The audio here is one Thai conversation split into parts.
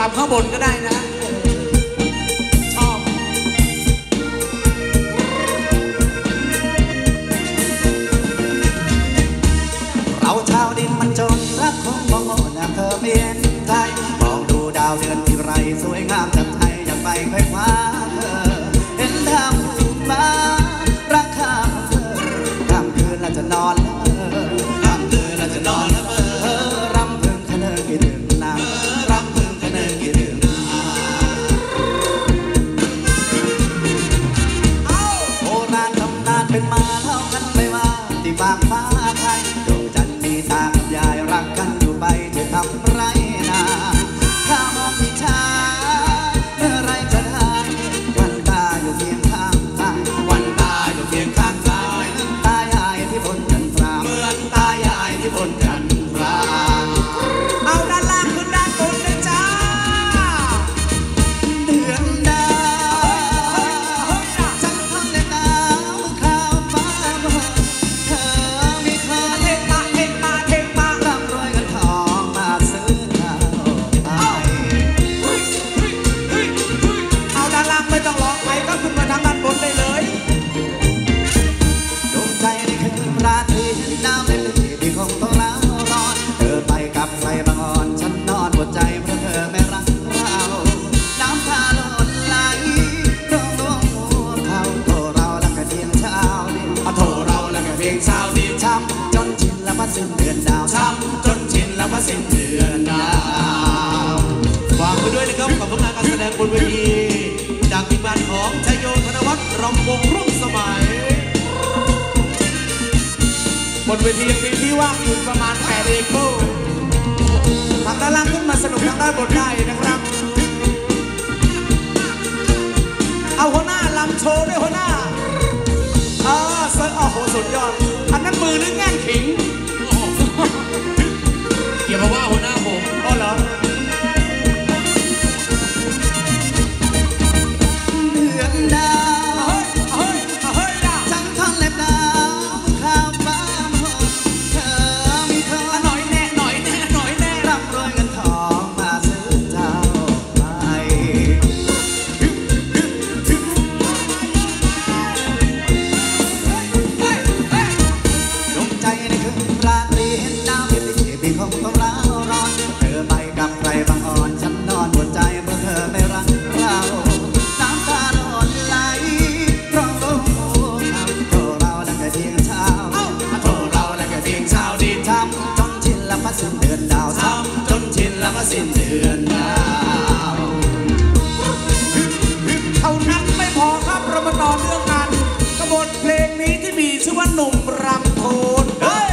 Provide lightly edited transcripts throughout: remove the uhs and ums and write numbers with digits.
รำข้างบนก็ได้นะชอบเราชาวดินมันจนรักของมองนะเธอเมียนไทยมองดูดาวเดือนที่ไรสวยงามจับใจอยากไปไขว้คว้าเธอเห็นทางถูกมารักข้าของเธอกลางคืนเราจะนอนละเมอกลางคืนเราจะนอนละเมอรำพึงคะเนอคิดถึงนางรำพึงคะเนอคิดถึงโบราณตำนานเป็นมาเล่ากันไม่ว่าที่บางฟ้าไทยดวงจันทร์มีตากับยายรักกันอยู่ไปจะทำไรนาข้ามองที่ช้าเมื่อไรจะได้วันตาอยู่เพียงข้างกายวันตาอยู่เพียงข้างกายเหมือนตายายที่บนจันทราเหมือนตายายที่บนจันทราเอาด้านล่างขึ้นด้านบนเลยจ้าเดือนดาวจันทร์ทองและดาวข้าวฟ้าบนเธอมีใครเทมาเทมาเทมาร่ำรวยเงินทองมาซื้อข้าวไทยเอาด้านล่างไม่ต้องร้องไปก็ขึ้นมาทางด้านบนได้เลยดวงใจในคืนราตรีดาวในปีที่คงต้องเล่ารอนเธอไปกับใครบางอ่อนฉันนอนหัวใจเพราะเธอไม่รักเราน้ำตาหล่นไหลร้องร้องหัวเขาโทรเราและแค่เพียงเช้าเดียวโทรเราแล้วแค่เพียงเช้าเดียวช้ำจนชินแล้วว่าสิ้นเดือนดาวช้ำจนชินแล้วว่าสิ้นเดือนดาวฝากไปด้วยนะครับกับผลงานการแสดงบนเวทีจากทีมงานของชัยโยธนวัฒน์รำวงรุ่งสมัยบนเวทียังมีที่ว่างอยู่ประมาณ8 เอเคิลทางด้านล่างขึ้นมาสนุกทางด้านบนได้นะครับเอาหัวหน้าลำโชว์ด้วยหัวหน้าโอ้โหสุดยอดอันนั้นมือหรือแง่งขิงอย่ามาว่าหัวหน้าผมก็เหรอเดือนดาวจันทร์ทองและดาวข้าวฟ้าหมดเธอมีใครหน่อยแน่หน่อยแน่หน่อยแน่ร่ำรวยเงินทองมาซื้อเจ้าไปดวงใจในคืนราตรีเห็นดาวที่ปีคงต้องเล่ารอนเธอไปกับใครบางอ่อนฉันนอนหัวใจเมื่อเธอไม่รักเราน้ำตาหล่นไหลร้องร้องหัวเขาโทรเราแล้วแค่เพียงเช้าโทรเราแล้วแค่เพียงเช้าดีช้ำจนชินแล้วว่าสิ้นเดือนดาวช้ำจนชินแล้วว่าสิ้นเดือนดาวเท่านั้นไม่พอครับเรามาต่อเรื่องกันกบฏเพลงนี้ที่มีชื่อว่าหนุ่มรำโทนเฮ้ย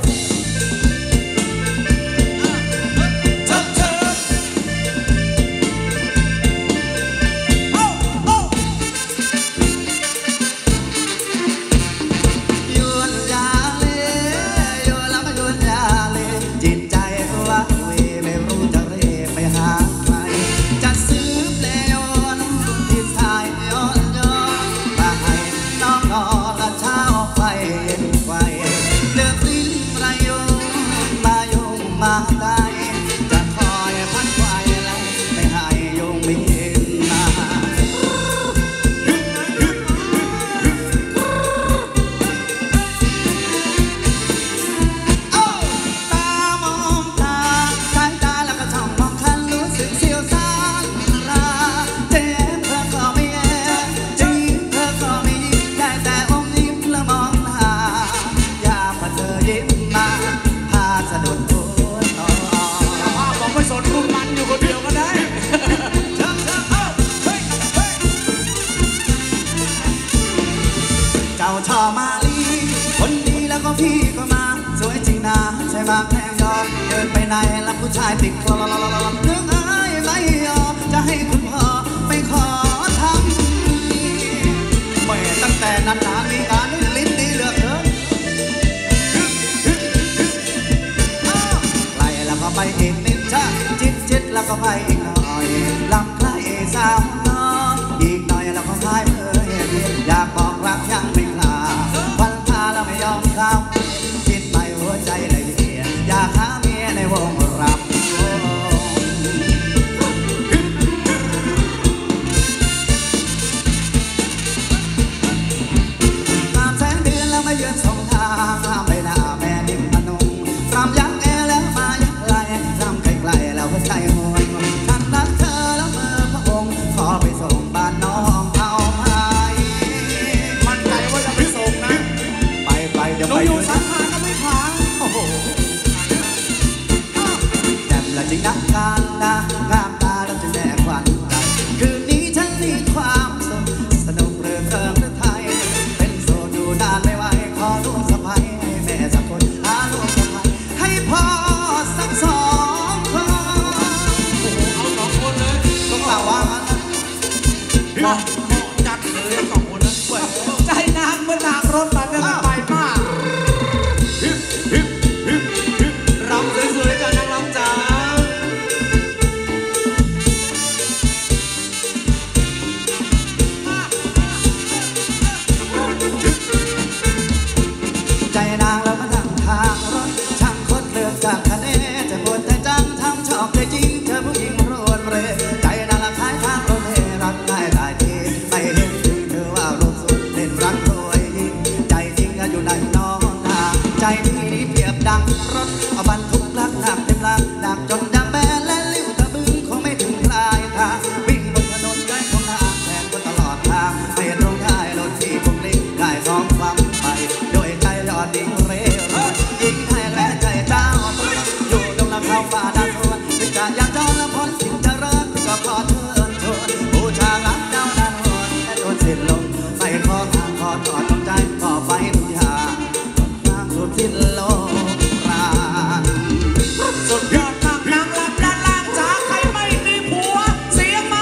ยวนยาเลยวนแล้วก็ยวนยาเลจิตใจว่าเวไม่รู้จะเร่ไปหาใครจะซื้อเพลงย้อนที่สายย้อนย้อนมาให้น้องนอนและเช้าไฟเย็นไฟเลือกลิ้นประโยงมาโยงมาได้จะคอยพัดไฟแล้วไม่ให้โยงบินมา ตามองตาสายตาแล้วก็จ้องมองฉันรู้สึกเสียวซ่านลาเจ็บเธอก็ไม่แย่จีบเธอก็ไม่ยิ้มได้แต่อมยิ้มแล้วมองหน้าอยากพอเธอยิ้มมาพาสะดุดหัวต่อบอกไม่สนคุณมันอยู่คนเดียวก็ได้เจ้าชอบมาลีคนดีแล้วก็พี่ก็มาสวยจริงนะใช่มาแพงยอมเดินไปไหนแล้วผู้ชายติดคลอเรื่องอายไม่ยอมจะให้คุณพ่อไม่ขอทำเมื่อตั้งแต่นั้นนานมีการลิ้นดีเหลือเกินไกลแล้วก็ไปอีกนิดจ้าจิตแล้วก็ไปอีกหน่อยลำไกลสาวน้อยอีกหน่อยแล้วก็พายเมื่ออยากบอกรักยังไม่กล้าวันพาแล้วไม่ยอมเข้าคิดไปหัวใจเลยเดียอยากหาเมียในวงรำดังรถเอาบรรทุกลักหนักเต็มลางดักจนยางแบนและลิ้วตะบึงคงไม่ถึงปลายทางวิ่งบนถนนใกล้ของทางแทนก็ตลอดทางไม่ตรงได้รถที่ผมลิงได้ท้องความไปโดยใจยอดดิ่งเร็วยิ่งให้แรงใจเจ้าอยู่ตรงลำเขาป่าดานสวนถึงจะอยากจอนและพ้นสิ่งจะรักก็ขอเชิญชวนบูชารักเจ้าดานวนและโดนสิ้นลมไม่ขอทางขอถอดใจก็ไปทุกอย่างทางสุดสิ้นโลกราสุดยอดมากนางรำด้านล่างจ๋าใครไม่มีผัวเสียงมา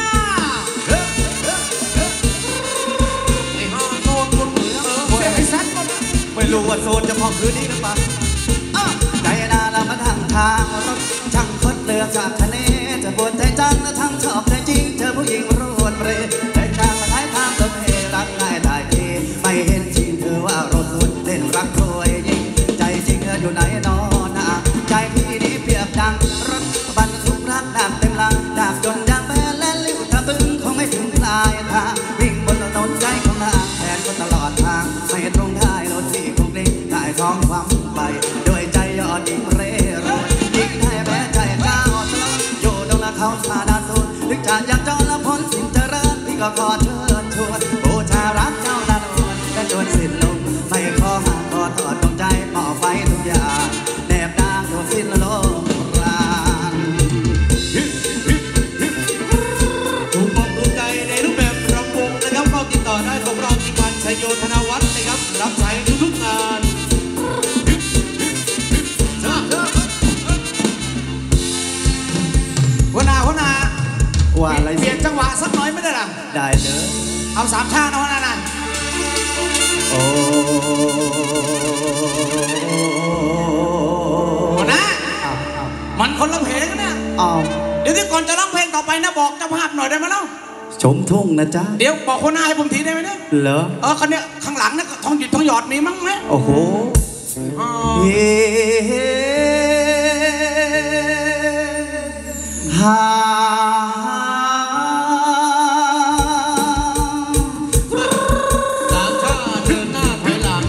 ไอ้ห่าโซนคนเหนือเสียงไอ้แซดก็ไม่รู้ว่าโซนจะพอคืนนี้หรือเปล่าใจนาละมาทางทางรถช่างคดเลือกจากทะเลจะปวดใจจังและทั้งชอบใจจริงเจอผู้หญิงรวนเรใจจางมาท้ายทางรถเฮรักง่ายได้ทีไม่เห็นจริงเธอว่ารถสุดเล่นรักรวยยิ่งใจจริงเธออยู่ไหนนอนนะใจพี่นี้เปียกดังรถบรรทุกรักดักเต็มลังดักจนยางแบนและลิ้วตะบึงคงไม่ถึงปลายทางวิ่งบนถนนใจของนางแทนก็ตลอดทางไม่ตรงได้รถที่คงเล่งได้ท้องความไปโดยใจยอดดิ่งเร่ร่อนยิ่งให้แพ้ใจเจ้าตลอดอยู่ตรงละเขาสาดาสูนถึงจะอยากจอนละพ้นสิ่งเจริญพี่ก็ขอเชิญชวนบูชารักเจ้าดานวนและจนสิ้นลมไม่ขอห่างขอถอดดวงใจมอบไว้ทุกอย่างแนบนางโดนสิ้นโลกราณถูกอกถูกใจในรูปแบบรำวงนะครับเข้าติดต่อได้ของเราที่พันชัยโยธนวัฒน์นะครับรับใช้ทุกๆงานหัวหน้าว่าอะไรเปลี่ยนจังหวะสักหน่อยไม่ได้หรอได้เลยเอาสามชาติเอาหน้านั่นโอ้หัวหน้ามันคนละเพลงนะเดี๋ยวที่ก่อนจะร้องเพลงต่อไปนะบอกเจ้าภาพหน่อยได้ไหมเล่าชมทุ่งนะจ๊ะเดี๋ยวบอกคนหน้าให้ผมทีได้ไหมเนี่ยเหรอคนเนี้ยข้างหลังนะทองหยิบทองหยอดมีมั้งไหมโอ้โหหาสามชาเดินหน้าถอยหลัง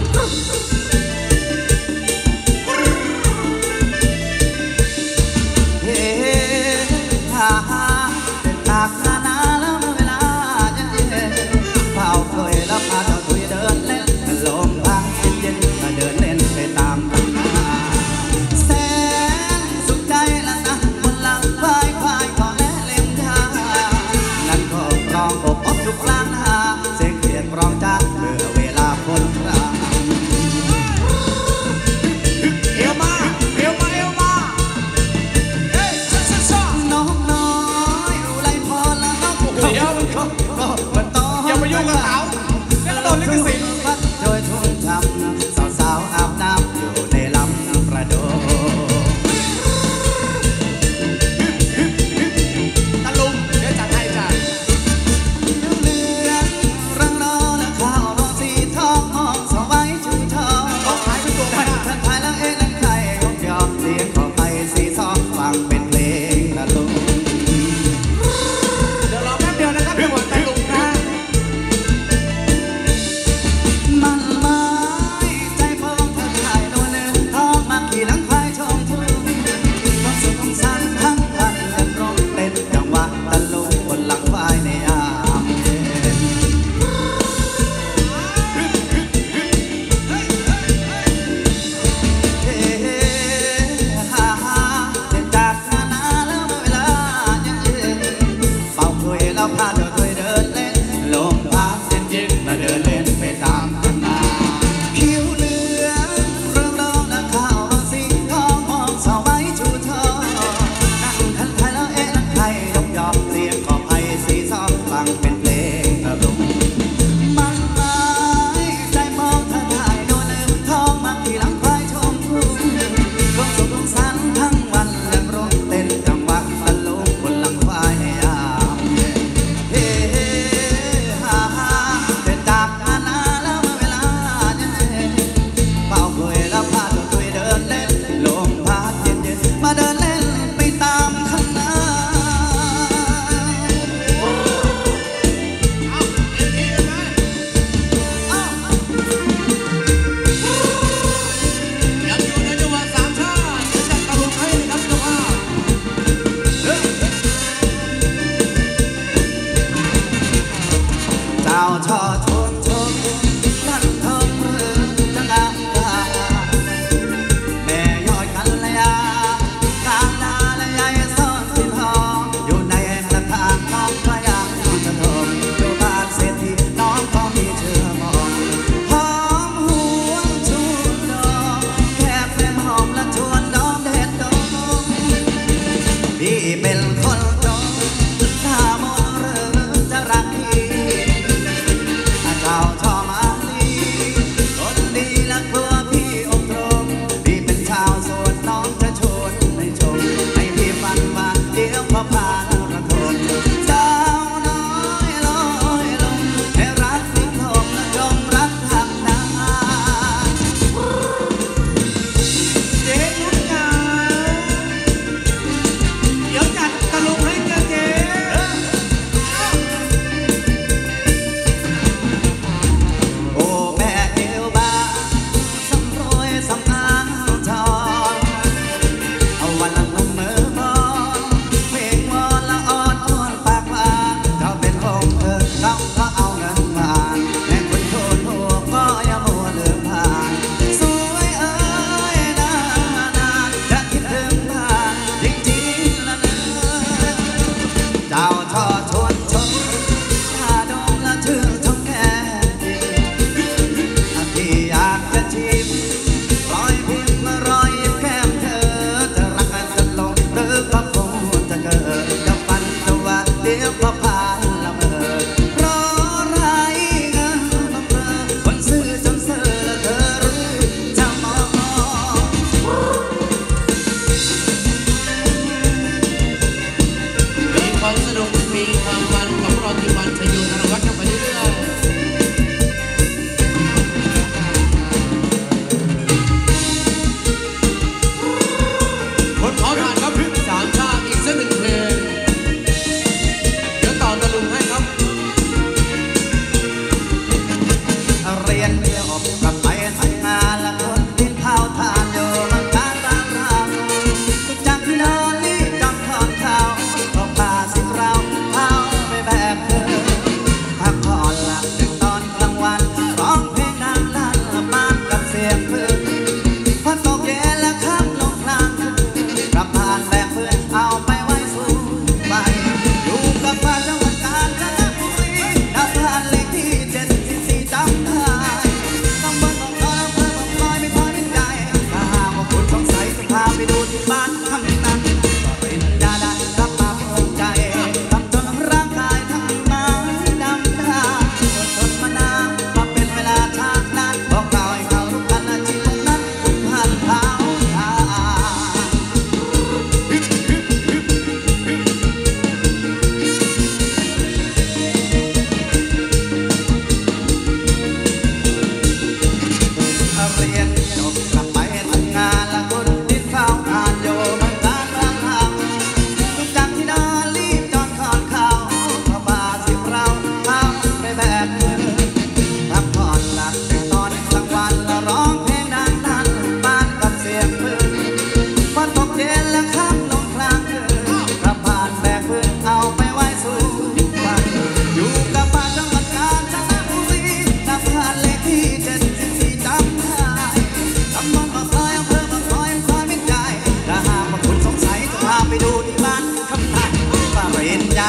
เป็นตากนานาแล้วเวลาเย็นเฝ้าเคยแล้วพาเจ้าตุยเดินเล่นลมพังเย็นมาเดินเล่นไปตามแสนสุขใจละนะบนหลังควาย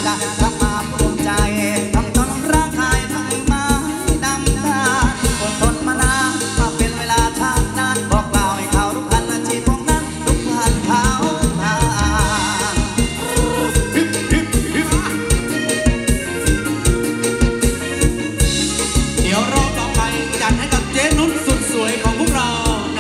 ดาทำมาภูมิใจทำตนร่างกายทั้งไม้ดำดาอดทนมานานมาเป็นเวลาทางนานบอกกล่าวให้เขาทุกพันอาชีพพวกนั้นทุกพันเขาทางเดี๋ยวรอบต่อไปจัดให้กับเจ๊นุชสุดสวยของพวกเรานะ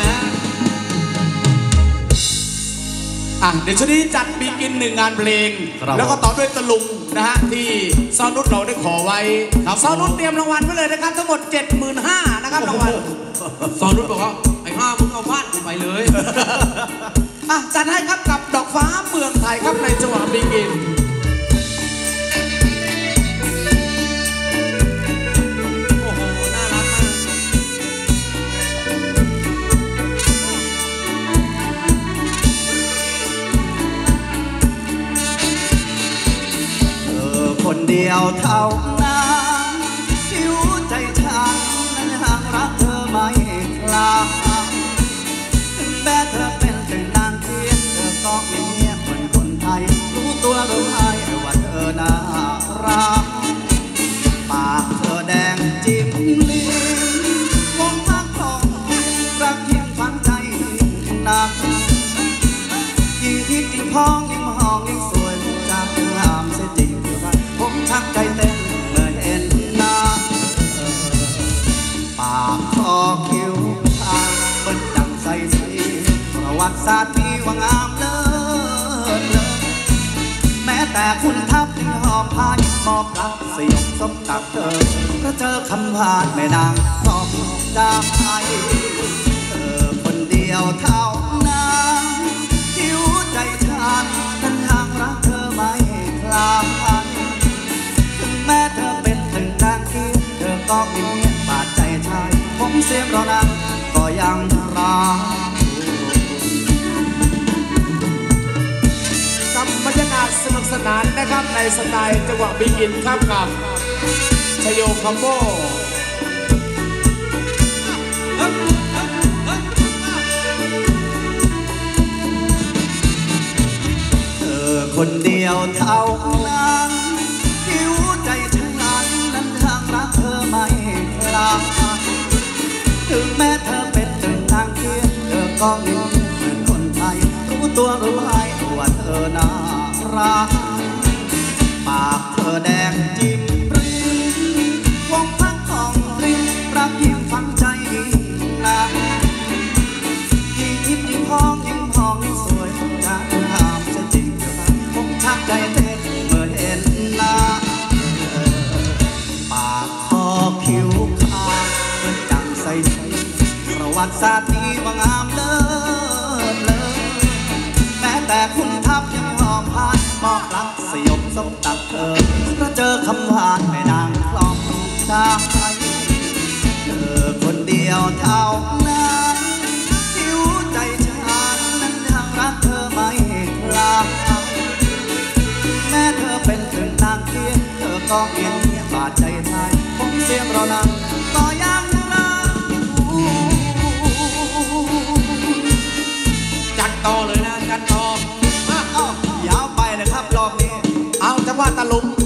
เดี๋ยวช่วงนี้จัดบีกินหนึ่งงานเพลงครับแล้วก็ต่อด้วยตะลุงนะฮะที่ซาวนุชเราได้ขอไว้ซาวนุชเตรียมรางวัลไว้เลยนะครับทั้งหมด 75,000นะครับรางวัลสอนนุชบอกว่าไอ้ห้ามึงเอาบ้านกูไปเลยจัดให้ครับกับดอกฟ้าเมืองไทยครับในจังหวะบีกินโอ้โห น่ารักมากคนเดียวเท่านั้นที่รู้ใจฉันนั้นหากรักเธอไม่คลายถึงแม้เธอเป็นถึงนางเทียนเธอก็เงียบเหมือนคนไทยรู้ตัวรู้ไหมว่าเธอน่ารักปากเธอแดงจิ้มลิ้นวงพักของรักยิ่งฝังใจหนักยิ่งคิดยิ่งพองยิ่งมองยิ่งสวยจากเธอห้ามเสียจริงผมชักใจเต้นเมื่อเห็นหน้าปากคอคิ้วทางเปิ้นดังใสสีประวัติศาสตร์มีว่างามเลิศเลยแม้แต่คุณทัพยังหอบพายมอบรักสยบสมกับเธอก็เจอคำพานแม่นางพร้อมดาไทยคนเดียวเท่านั้นที่รู้ใจฉันนั้นทางรักเธอไม่คลายถึงแม้เธอเป็นถึงทางที่เธอก็มีบาดใจชายผมเสียงรอนังก็ยังรักกับบรรยากาศสนุกสนานนะครับในสไตล์จังหวะบีกินครับกับชโยคัมโบคนเดียวเท่านั้นที่รู้ใจฉันนั้นทางรักเธอไม่คลายถึงแม้เธอเป็นถึงทางเทียนเธอก็นิ่งเหมือนคนไทยรู้ตัวรู้ไหมว่าเธอน่ารักปากเธอแดงจิ้มริมวงพักของริมรักยิ่งฝังใจยิ่งหนักยิ่งคิดยิ่งพองยิ่งพองยิ่งสวยจากเธอห้ามจะจริงผมชักใจเต้นเมื่อเห็นหน้าปากคอคิ้วคางเป็นจังใสประวัติศาสตร์นี้ว่างามเลิศเลยแม้แต่คุณทัพยังหอบพานมอบรักสยบสมตับเธอเพราะเจอคำหวานแม่นางคลองใจเธอคนเดียวเท่านั้นที่รู้ใจฉันนั้นทางรักเธอไม่คลายแม้เธอเป็นถึงนางเทียนเธอก็เงียบบาดใจไทยผมเสียงรอนังก็ยังรักจัดต่อเลยนะ จัดต่อยาวไปเลยครับรอบนี้เอาจังหวะตะลุง